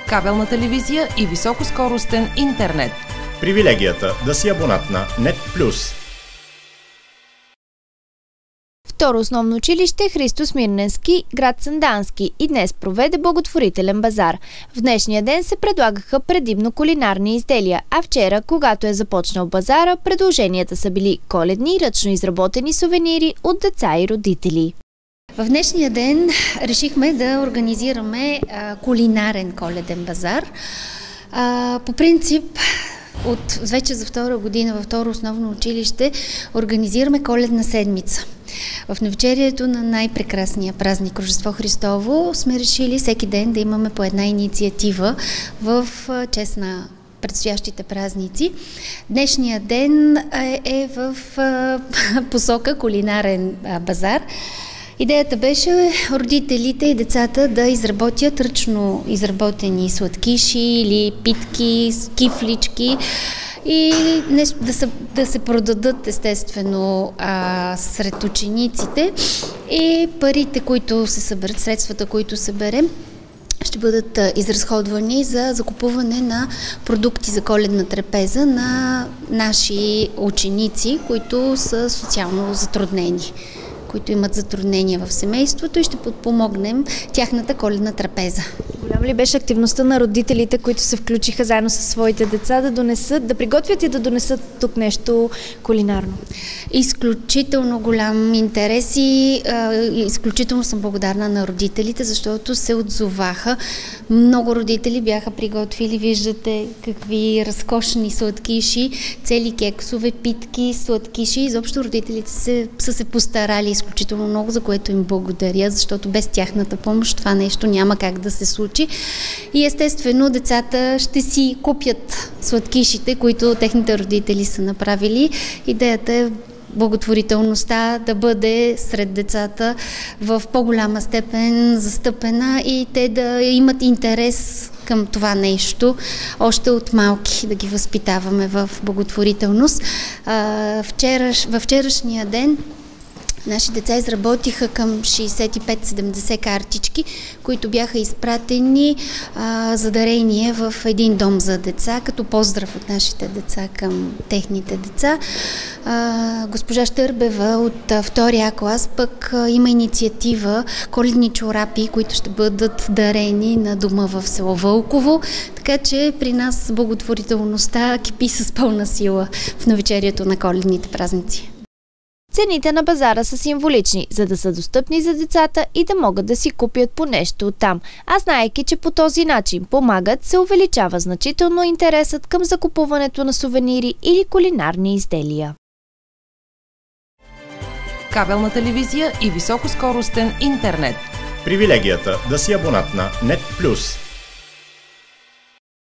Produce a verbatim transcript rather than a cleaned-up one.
кабелна телевизия и високоскоростен интернет. Привилегията да си абонат на Нет Плюс. Второ основно училище Христо Смирненски, град Сандански, и днес проведе благотворителен базар. В днешния ден се предлагаха предимно кулинарни изделия, а вчера, когато е започнал базара, предложенията са били коледни, ръчно изработени сувенири от деца и родители. В днешния ден решихме да организираме а, кулинарен коледен базар. А, по принцип, от вече за втора година във второ основно училище организираме коледна седмица. В навечерието на най-прекрасния празник Рождество Христово сме решили всеки ден да имаме по една инициатива в чест на предстоящите празници. Днешният ден е в посока кулинарен базар. Идеята беше родителите и децата да изработят ръчно изработени сладкиши или питки, кифлички и да се, да се продадат естествено а, сред учениците, и парите, които се съберат, средствата, които съберем, ще бъдат изразходвани за закупуване на продукти за коледна трапеза на наши ученици, които са социално затруднени, които имат затруднения в семейството, и ще подпомогнем тяхната коледна трапеза. Голяма ли беше активността на родителите, които се включиха заедно със своите деца да донесат, да приготвят и да донесат тук нещо кулинарно? Изключително голям интерес и а, изключително съм благодарна на родителите, защото се отзоваха. Много родители бяха приготвили, виждате какви разкошни сладкиши, цели кексове, питки, сладкиши. Изобщо родителите се, са се постарали изключително много, за което им благодаря, защото без тяхната помощ това нещо няма как да се случи. И естествено децата ще си купят сладкишите, които техните родители са направили. Идеята е благотворителността да бъде сред децата в по-голяма степен застъпена и те да имат интерес към това нещо, още от малки да ги възпитаваме в благотворителност. Вчера, във вчерашния ден наши деца изработиха към шейсет и пет седемдесет картички, които бяха изпратени а, за дарение в един дом за деца, като поздрав от нашите деца към техните деца. А, госпожа Щърбева от а, втория клас пък а, има инициатива коледни чорапи, които ще бъдат дарени на дома в село Вълково, така че при нас благотворителността кипи с пълна сила в навечерието на коледните празници. Цените на базара са символични, за да са достъпни за децата и да могат да си купят по нещо оттам. А знаейки, че по този начин помагат, се увеличава значително интересът към закупуването на сувенири или кулинарни изделия. Кабелна телевизия и високоскоростен интернет. Привилегията да си абонат на Нет Плюс.